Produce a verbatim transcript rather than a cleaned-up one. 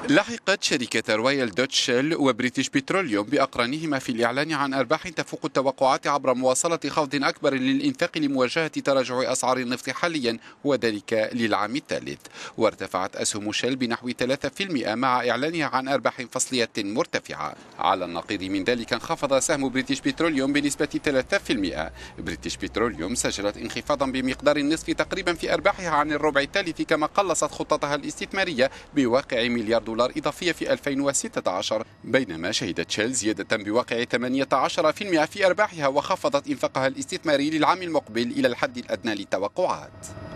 لحقت شركة رويال دوتش شيل وبريتش بتروليوم بأقرانهما في الإعلان عن أرباح تفوق التوقعات عبر مواصلة خفض أكبر للإنفاق لمواجهة تراجع أسعار النفط حاليا وذلك للعام الثالث. وارتفعت أسهم شيل بنحو ثلاثة بالمئة مع إعلانها عن أرباح فصلية مرتفعة. على النقيض من ذلك انخفض سهم بريتش بتروليوم بنسبة ثلاثة بالمئة. بريتش بتروليوم سجلت انخفاضا بمقدار النصف تقريبا في أرباحها عن الربع الثالث، كما قلصت خطتها الاستثمارية بواقع مليار دولار إضافية في ألفين وستة عشر، بينما شهدت شيل زيادة بواقع ثمانية عشر بالمئة في أرباحها وخفضت إنفاقها الاستثماري للعام المقبل إلى الحد الأدنى للتوقعات.